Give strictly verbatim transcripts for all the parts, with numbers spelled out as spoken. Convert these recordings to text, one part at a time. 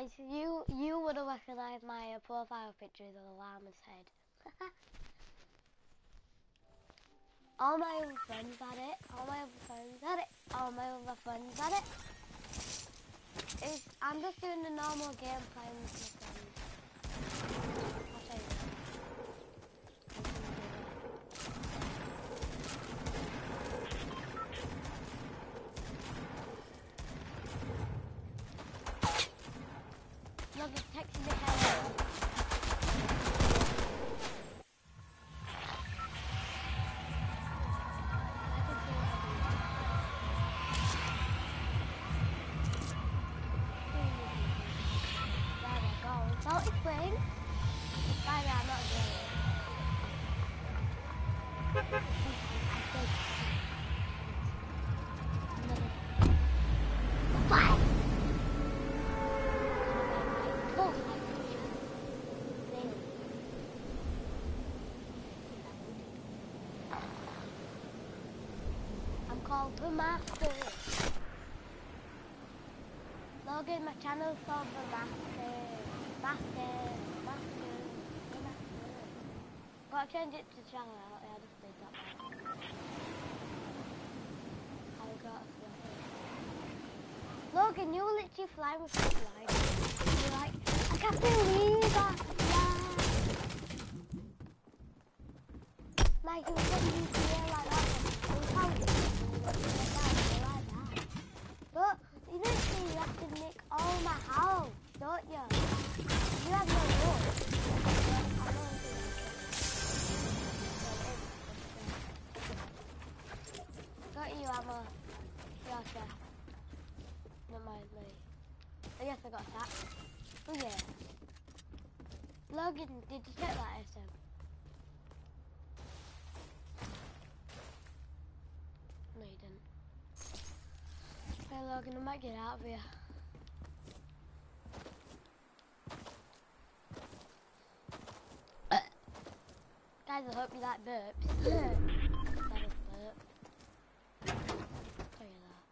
Guys, you you would have recognised my uh, profile picture as a llama's head. All my other friends had it. All my other friends had it. All my other friends had it. It's, I'm just doing the normal game playing with my friends. I'll show you that. Look, it's texting the head. Salty Spring? By the way, I'm not doing it. What? I'm called the Master. Logan, my channel's called the Master. Master, master, the master. Gotta change it to channel out. Yeah, I just did that one. I got a fly. Logan, you were literally flying with the slide. You're like, I can't believe that. Yeah. Like, you were getting used to it like that. It was how it was. You were like that. But, you literally you have to nick all my house, don't you? You have no rule. Got you, Emma. Gotcha. Not mind me. Oh yes, I got that. Oh yeah. Logan, did you get that S M? No, you didn't. Hey Logan, I might get out of here. Guys, I hope you like burps. That is burp. Tell you that.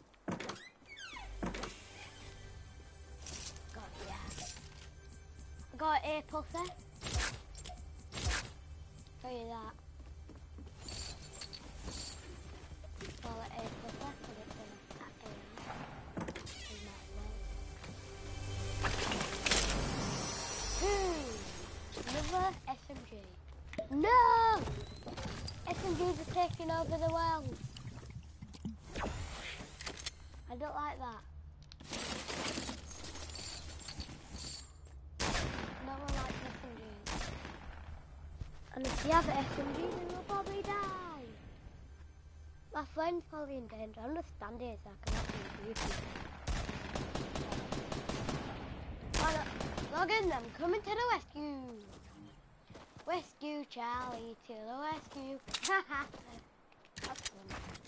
God, yeah. I got an ear puffer. Tell you that. Got an ear puffer, put it in that ear. Another S M G. No! S M Gs are taking over the world. I don't like that. No one likes S M Gs. And if you have S M Gs, then you'll probably die. My friend's probably in danger. I'm just standing here so I can actually do it. Logan, I'm coming to the rescue. Rescue Charlie to the rescue. Haha. That's fun.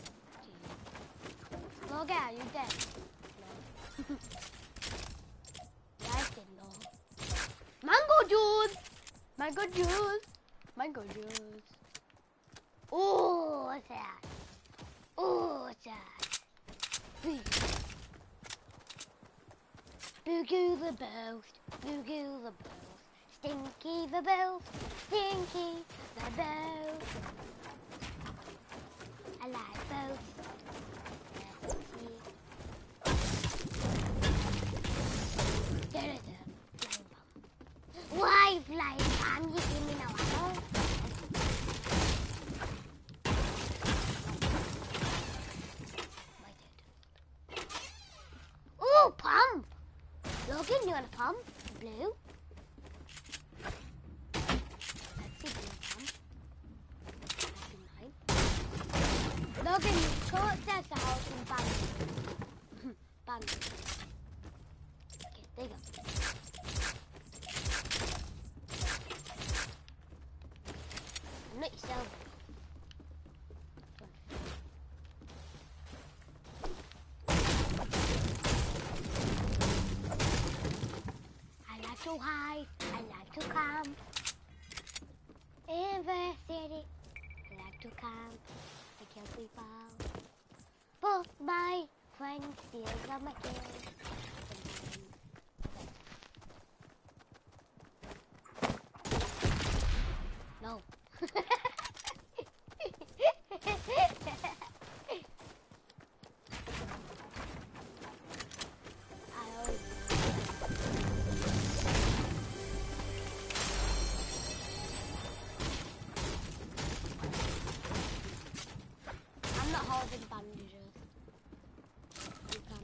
Jeez. Logan, are you dead? No. Yeah, I did know. Mango juice! Mango juice! Mango juice. Oh, what's that? Oh, what's that? Boo-goo the boast. Boo-goo the boast. Stinky the boast. Stinky the boast. I like boast. There is a flying bomb. Why flying bomb? You give me no ammo. Ooh, pump! Logan, you want a pump? Blue? Logan, go upstairs to the house and bang. Bang. Okay, there you go. I'm not yourself. I like to hide. I like to camp. In the city. I like to camp. I kill people. But my friends steal from my kills. I'm not holding bandages. You can.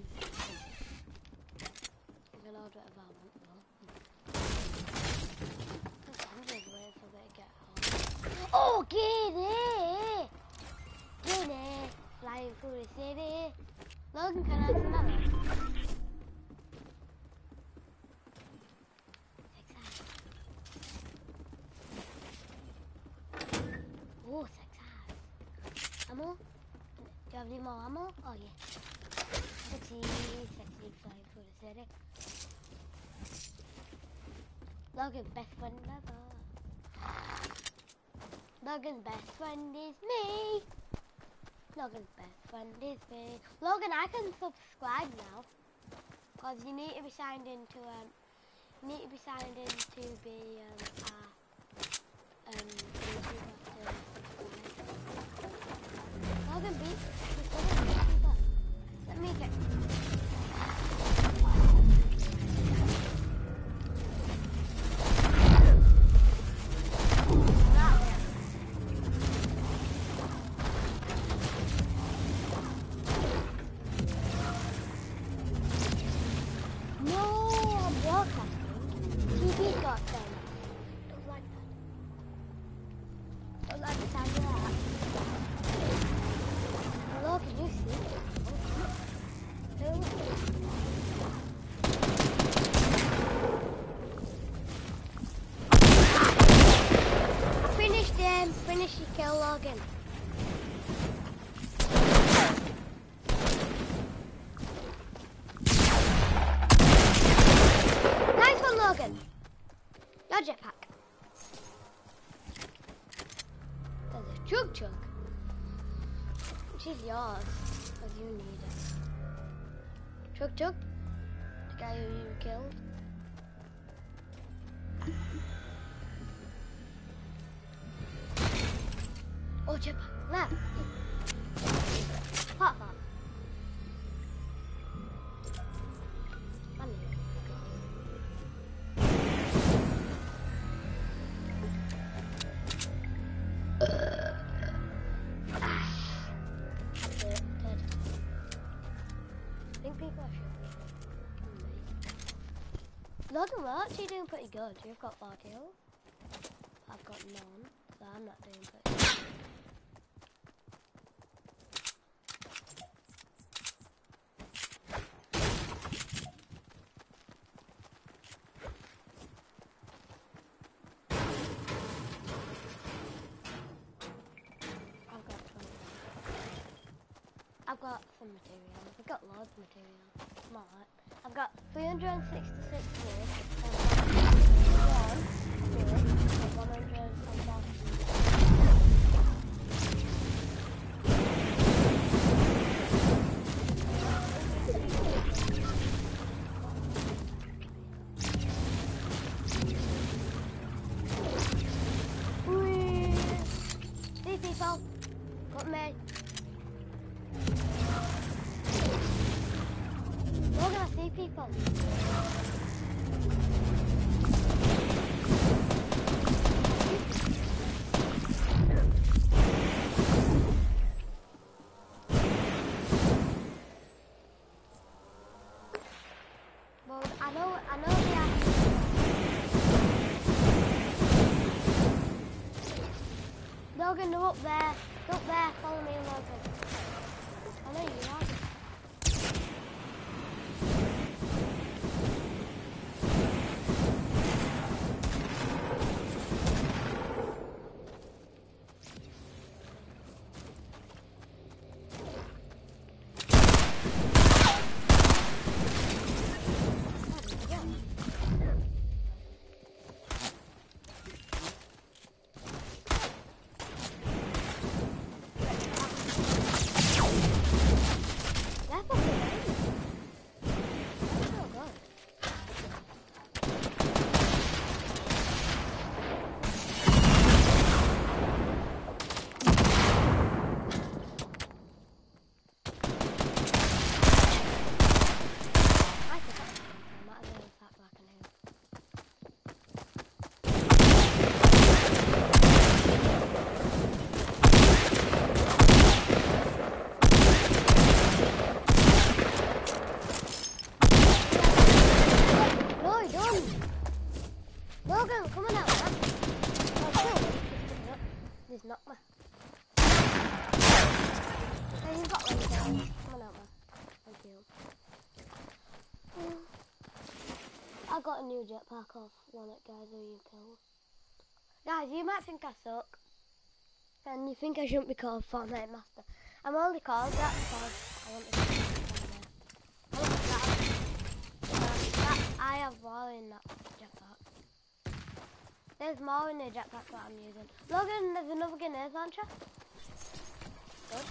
You can hold whatever I want though. Bandages waiting for me to get home. Oh, giddy! Giddy! Flying through the city. Logan, can I have some ammo? Oh, six eyes. Ammo? Do you have any more ammo? Oh, yeah. Sexy, sexy, flying through the city. Logan's best friend ever. Logan's best friend is me. Logan's best friend is me. Logan, I can subscribe now. Because you need to be signed into, um, you need to be signed in to be, um, uh, um, YouTuber to subscribe. Logan, beat, Logan, beat people. Let me get... Finish your kill, Logan. Nice one, Logan. Your jetpack. There's a chug chug. Which is yours, because you need it. Chug chug. The guy who you killed. Oh, jetpack, left. Hot hot. Funny. Uh. That's it, dead. I think people are shooting. Logan, we're actually doing pretty good. You've got four kills. I've got none, so I'm not doing pretty good. I've got some materials. I've got loads of materials. Smart. I've got three hundred sixty-six wood. I've got one wood. one hundred These people got me. Look, I see people. Well, I know, I know they are. Logan, they're up there. They're up there. Follow me, Logan. I know you are. knock me. Hey, you've got one there. Come on out, man. Thank you. Mm. I got a new jetpack off one of the guys who you killed. Guys, you might think I suck. And you think I shouldn't be called Fortnite Master. I'm only called that because I want to be Fortnite. I look at that. Um, that. I have more in that jetpack. There's more in the jetpack that I'm using. Logan, there's another grenade launcher. Good.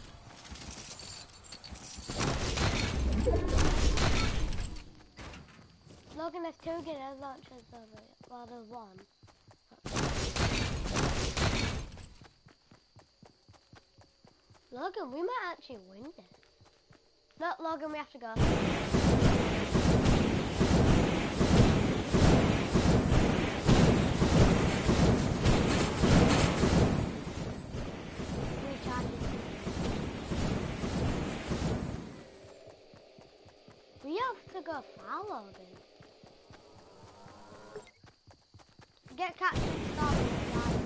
Logan, there's two grenade launchers over it. Well, there's one. Logan, we might actually win this. No, Logan, we have to go. We have to go foul, Logan. Get catch and stop it, guys.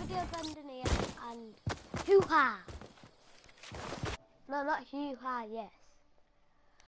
Hoo-ha! No, not hoo-ha, yes.